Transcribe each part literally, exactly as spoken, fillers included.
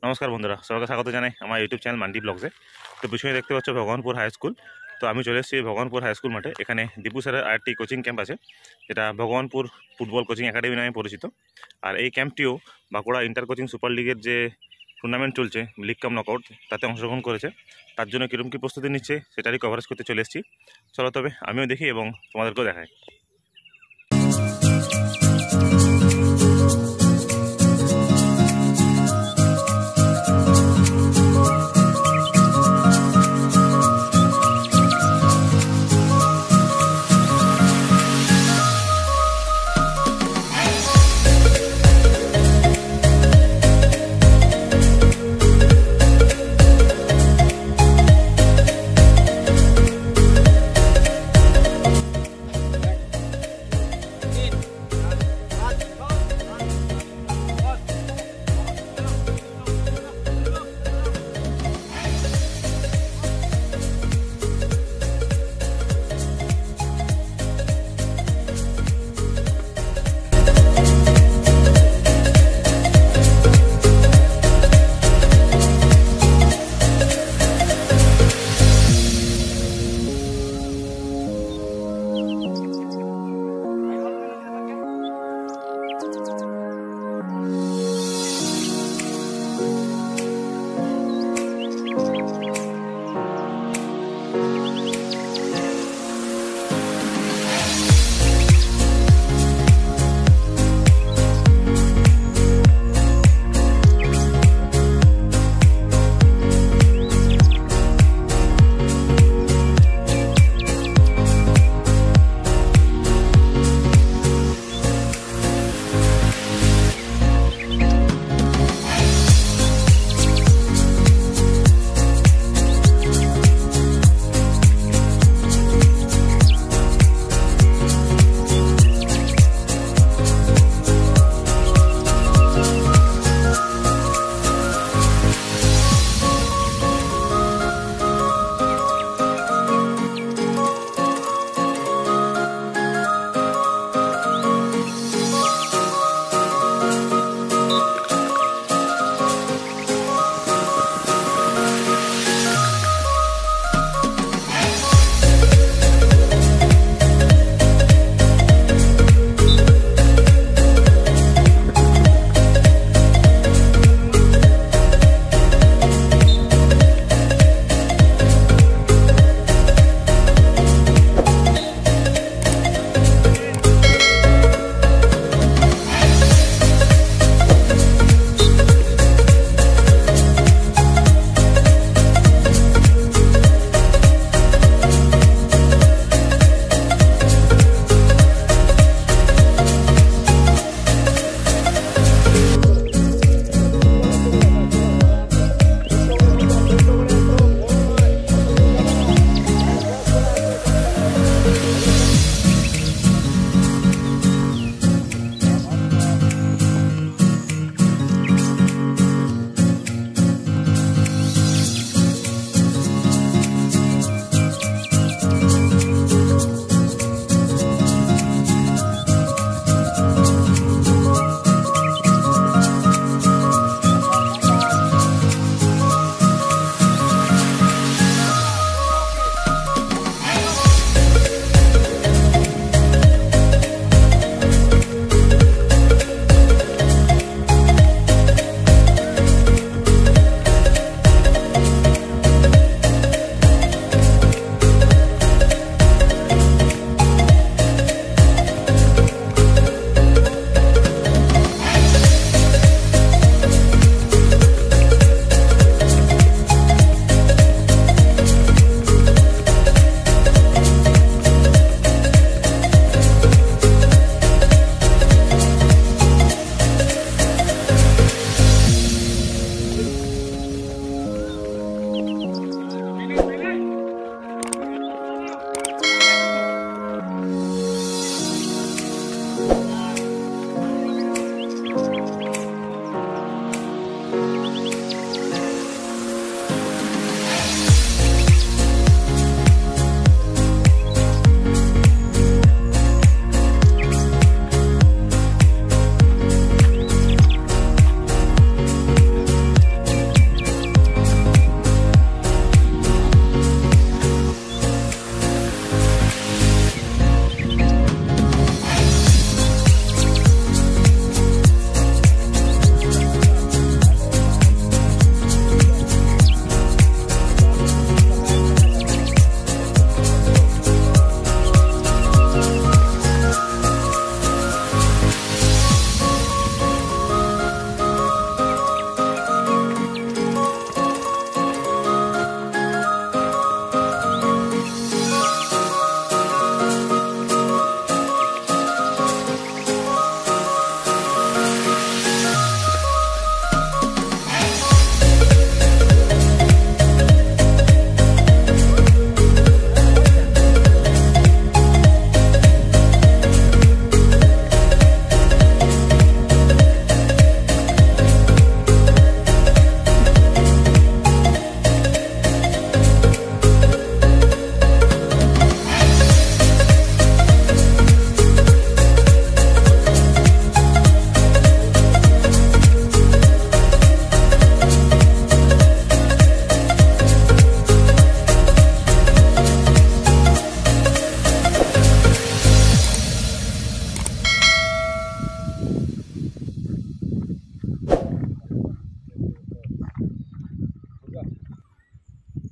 नमस्कार बंधुरा सबके स्वागत जानाई हमारे यूट्यूब चैनल मांडी ब्लग्से। तो पिछने देखते पाচ্ছ भगवानपुर हाई स्कूल। तो आमी चले एसेছি भगवानपुर हाई स्कूल माठे। एखाने दीपू सर आरेकटी कोचिंग कैम्प आछे जेटा भगवानपुर फुटबल कोचिंग एकाडेमी नामे परिचित। और এই ক্যাম্পটিও বাঁকুড়া इंटर कोचिंग सुपर लिगर যে टूर्नामेंट चलছে लीग কাম নকআউট তাতে অংশগ্রহণ করেছে। তার জন্য কিরকম কি প্রস্তুতি নিচ্ছে সেটারই কভারেজ করতে চলে এসেছি। চলো তবে আমিও দেখি এবং তোমাদেরকেও দেখাই।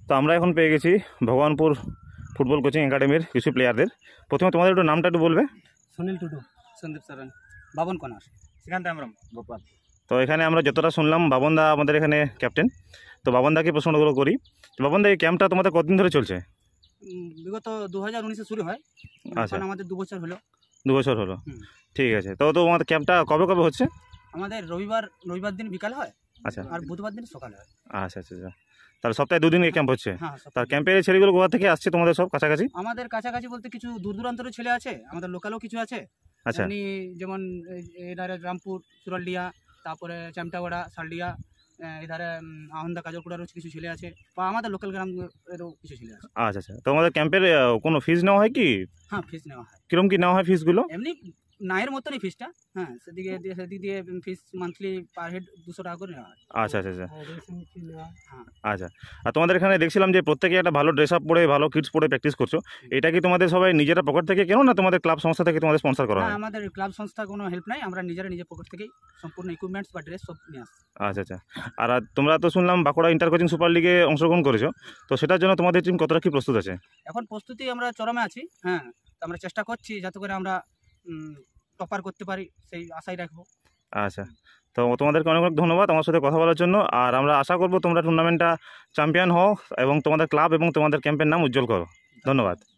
তো আমরা এখন পেয়ে গেছি ভগবানপুর ফুটবল কোচিং একাডেমির কিছু প্লেয়ারদের। প্রথমে তোমাদের একটু নামটা একটু বলবে। সুনীল টুডু, সন্দীপ সরেন, বাবন কনার, শ্রীকান্ত আমরম, গোপাল। তো এখানে আমরা যতটা শুনলাম বাবনদা আমাদের এখানে ক্যাপ্টেন। তো বাবনদাকে প্রশ্নগুলো করি। তো বাবনদা, এই ক্যাম্পটা তোমাদের কতদিন ধরে চলছে? বিগত দু হাজার উনিশে শুরু হয়। আচ্ছা, আমাদের দু বছর হলো। দু বছর হলো, ঠিক আছে। তো তো আমাদের ক্যাম্পটা কবে কবে হচ্ছে? আমাদের রবিবার রবিবার দিন বিকালে হয়। আচ্ছা, আর বুধবার দিন সকালে হয়। আচ্ছা আচ্ছা আচ্ছা। তাহলে সপ্তাহে দুদিন এই ক্যাম্প হচ্ছে। হ্যাঁ, তার ক্যাম্পের ছেলেগুলো কোথা থেকে আসছে তোমাদের? সব কাছাকাছি? আমাদের কাছাকাছি বলতে কিছু দূর দূরান্তরের ছেলে আছে, আমাদের লোকালও কিছু আছে। আচ্ছা, এমনি যেমন এধারে রামপুর, সুরালডিয়া, তারপরে চামটাগড়া, শালডিয়া, এধারে আহন্দা কাজলকুড়ারও কিছু ছেলে আছে, বা আমাদের লোকাল গ্রামেরও কিছু ছেলে আছে। আচ্ছা আচ্ছা। তো আমাদের ক্যাম্পের কোনো ফিস নেওয়া হয় কি? হ্যাঁ, ফিস নেওয়া হয়। কিরকম কি নেওয়া হয় ফিসগুলো? এমনি নায়ের মতনই ফিসটা। হ্যাঁ, সেদিকে সেদিক দিয়ে ফিস মান্থলি পার হেড দুশো টাকা করে নেওয়া হয়। আচ্ছা আচ্ছা আচ্ছা। হ্যাঁ, আচ্ছা। আর তোমাদের এখানে দেখছিলাম যে প্রত্যেকে একটা ভালো ড্রেস আপ পরে ভালো কিটস পরে প্র্যাকটিস করছো। এটা কি তোমাদের সবাই নিজেরা পকেট থেকে কেন, না তোমাদের ক্লাব সংস্থা থেকে তোমাদের স্পন্সর করা হয়? আমাদের ক্লাব সংস্থা কোনো হেল্প নাই, আমরা নিজেরা নিজের পকেট থেকেই সম্পূর্ণ ইকুইপমেন্টস বা ড্রেস সব নিয়ে আসি। আচ্ছা আচ্ছা। আর তোমরা তো শুনলাম বাঁকুড়া ইন্টার কোচিং সুপার লিগে অংশগ্রহণ করেছো। তো সেটার জন্য তোমাদের টিম কতটা কি প্রস্তুত আছে? এখন প্রস্তুতি আমরা চরমে আছি। হ্যাঁ, আমরা চেষ্টা করছি যাতে করে আমরা টপার করতে পারি, সেই আশাই রাখবো। আচ্ছা, তো তোমাদেরকে অনেক অনেক ধন্যবাদ আমার সাথে কথা বলার জন্য। আর আমরা আশা করব তোমরা টুর্নামেন্টটা চ্যাম্পিয়ন হও এবং তোমাদের ক্লাব এবং তোমাদের ক্যাম্পের নাম উজ্জ্বল করো। ধন্যবাদ।